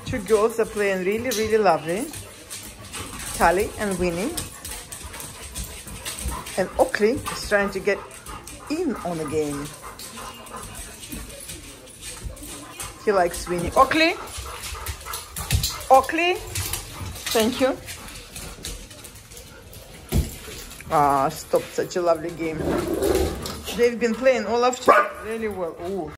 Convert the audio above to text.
Two girls are playing really, really lovely. Tally and Winnie. And Oakley is trying to get in on the game. He likes Winnie. Oakley? Oakley? Thank you. Ah, stopped such a lovely game. They've been playing all afternoon really well. Ooh.